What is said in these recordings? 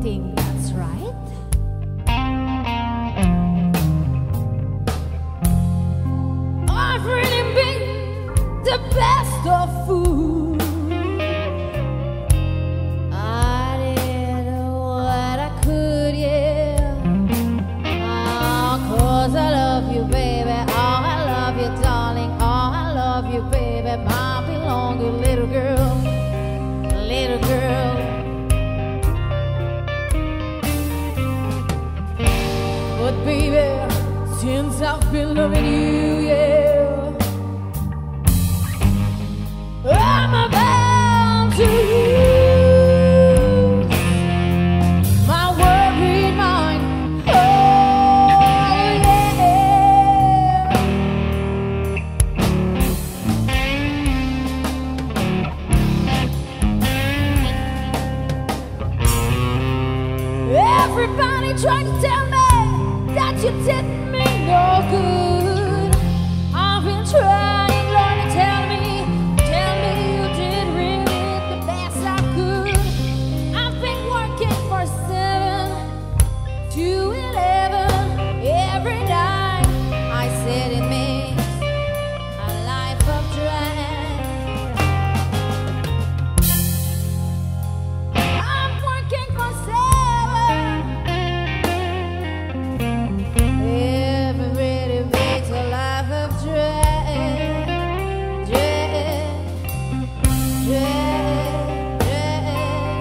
think that's right? I've really been the best of food. I did what I could, yeah. Oh, 'cause I love you, baby. Oh, I love you, darling. Oh, I love you, baby. My belonging little girl, little girl. But baby, since I've been loving you, yeah, I'm about to lose my worried mind. Oh yeah. Everybody tried to tell me that you did me no good. I've been trying, Lord, to tell me you did really the best I could. I've been working for 7 to 11 every night. I said it makes a life of dread. I'm working for 7. Everybody makes a life of dread, dread, dread, dread.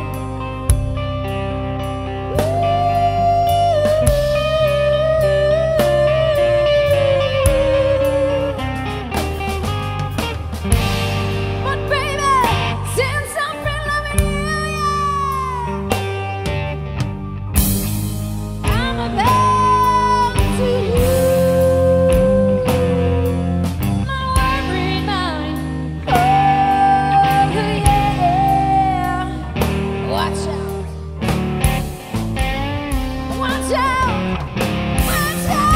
But baby, since I've been loving you, yeah, I'm about to lose my worried mind. Oh yeah, watch out, watch out, watch out.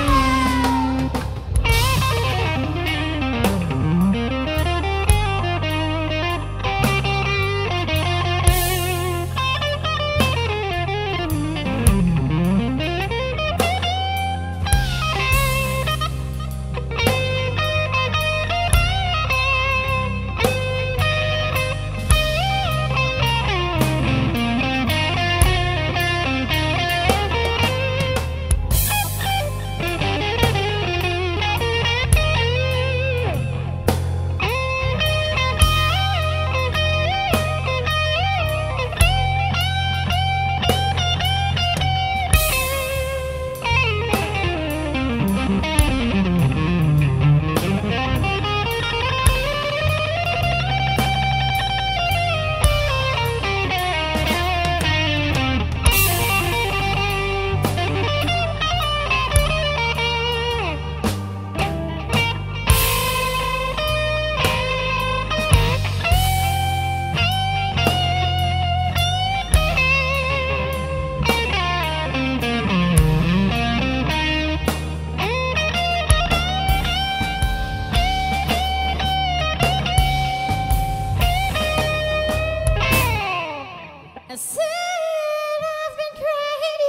I said I've been crying,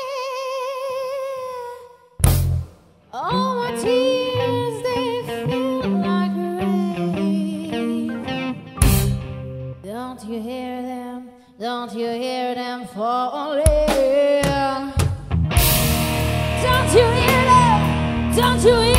yeah. All my tears, they feel like rain. Don't you hear them? Don't you hear them falling? Don't you hear them? Don't you hear